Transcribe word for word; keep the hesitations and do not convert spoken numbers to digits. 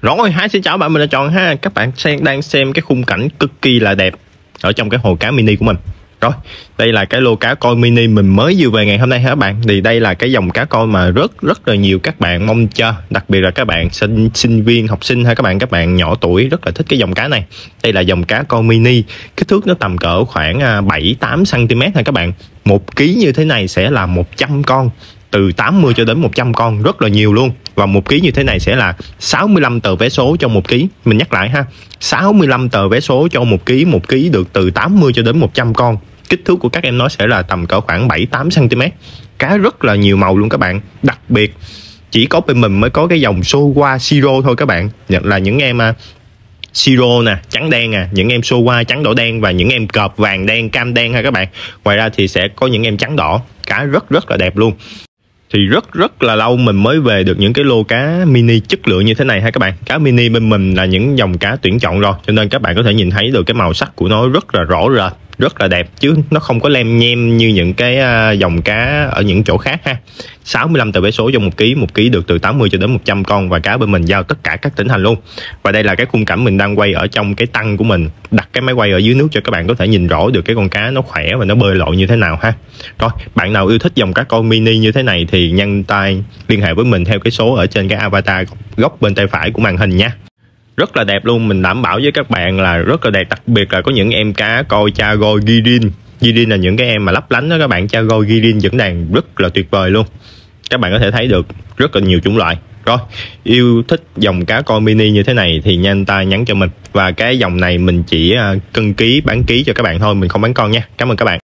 Rồi, hi xin chào bạn, mình là Tròn ha. Các bạn xem, đang xem cái khung cảnh cực kỳ là đẹp ở trong cái hồ cá mini của mình. Rồi, đây là cái lô cá coi mini mình mới vừa về ngày hôm nay ha các bạn. Thì đây là cái dòng cá coi mà rất rất là nhiều các bạn mong chờ, đặc biệt là các bạn sinh sinh viên, học sinh hay các bạn các bạn nhỏ tuổi rất là thích cái dòng cá này. Đây là dòng cá coi mini, kích thước nó tầm cỡ khoảng bảy tám xăng ti mét ha các bạn. Một ký như thế này sẽ là một trăm con, từ tám mươi cho đến một trăm con, rất là nhiều luôn. Và một ký như thế này sẽ là sáu mươi lăm tờ vé số cho một ký. Mình nhắc lại ha, sáu mươi lăm tờ vé số cho một ký, một ký được từ tám mươi cho đến một trăm con. Kích thước của các em nó sẽ là tầm cỡ khoảng bảy tám xăng ti mét. Cá rất là nhiều màu luôn các bạn. Đặc biệt chỉ có bên mình mới có cái dòng Showa Siro thôi các bạn. Nhận là những em uh, Siro nè, trắng đen à, những em Showa trắng đỏ đen và những em cọp vàng đen cam đen ha các bạn. Ngoài ra thì sẽ có những em trắng đỏ. Cá rất rất là đẹp luôn. Thì rất rất là lâu mình mới về được những cái lô cá mini chất lượng như thế này ha các bạn. Cá mini bên mình là những dòng cá tuyển chọn rồi, cho nên các bạn có thể nhìn thấy được cái màu sắc của nó rất là rõ rệt, rất là đẹp, chứ nó không có lem nhem như những cái dòng cá ở những chỗ khác ha. Sáu mươi lăm tờ vé số cho một ký, một ký được từ tám mươi cho đến một trăm con, và cá bên mình giao tất cả các tỉnh thành luôn. Và đây là cái khung cảnh mình đang quay ở trong cái tăng của mình, đặt cái máy quay ở dưới nước cho các bạn có thể nhìn rõ được cái con cá nó khỏe và nó bơi lội như thế nào ha. Rồi, bạn nào yêu thích dòng cá coi mini như thế này thì nhanh tay liên hệ với mình theo cái số ở trên cái avatar góc bên tay phải của màn hình nha. Rất là đẹp luôn, mình đảm bảo với các bạn là rất là đẹp. Đặc biệt là có những em cá coi Chagoi Girin. Girin là những cái em mà lấp lánh đó các bạn. Chagoi Girin vẫn đang rất là tuyệt vời luôn. Các bạn có thể thấy được rất là nhiều chủng loại. Rồi, yêu thích dòng cá coi mini như thế này thì nhanh tay nhắn cho mình. Và cái dòng này mình chỉ cân ký bán ký cho các bạn thôi, mình không bán con nha. Cảm ơn các bạn.